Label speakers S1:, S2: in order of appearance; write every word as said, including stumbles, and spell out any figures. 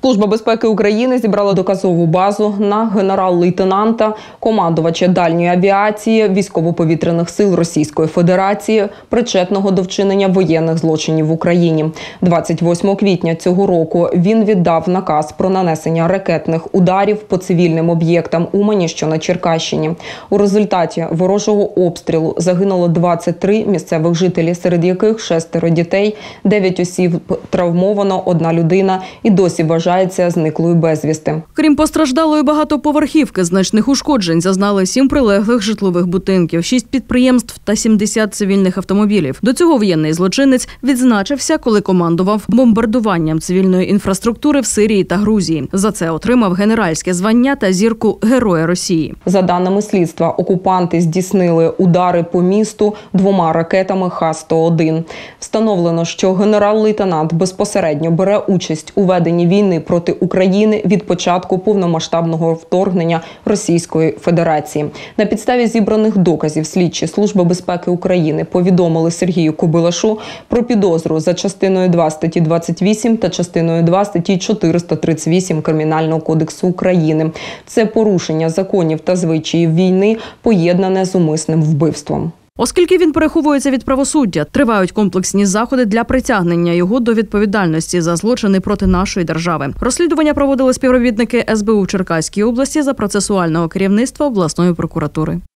S1: Служба безпеки України зібрала доказову базу на генерал-лейтенанта, командувача дальньої авіації Військово-повітряних сил Російської Федерації, причетного до вчинення воєнних злочинів в Україні. двадцять восьмого квітня цього року він віддав наказ про нанесення ракетних ударів по цивільним об'єктам Умані, що на Черкащині. У результаті ворожого обстрілу загинуло двадцять три місцевих жителі, серед яких шестеро дітей, дев'ять осіб травмовано, одна людина і досі вважається зниклою безвісти.
S2: Крім постраждалої багатоповерхівки, значних ушкоджень зазнали сім прилеглих житлових будинків, шість підприємств та сімдесят цивільних автомобілів. До цього воєнний злочинець відзначився, коли командував бомбардуванням цивільної інфраструктури в Сирії та Грузії. За це отримав генеральське звання та зірку Героя Росії.
S1: За даними слідства, окупанти здійснили удари по місту двома ракетами Х сто один. Встановлено, що генерал-лейтенант безпосередньо бере участь у веденні війни проти України від початку повномасштабного вторгнення Російської Федерації. На підставі зібраних доказів слідчі Служби безпеки України повідомили Сергію Кобилашу про підозру за частиною два статті двадцять вісім та частиною два статті чотириста тридцять вісім Кримінального кодексу України. Це порушення законів та звичаїв війни, поєднане з умисним вбивством.
S2: Оскільки він переховується від правосуддя, тривають комплексні заходи для притягнення його до відповідальності за злочини проти нашої держави. Розслідування проводили співробітники ес бе у в Черкаській області за процесуального керівництва обласної прокуратури.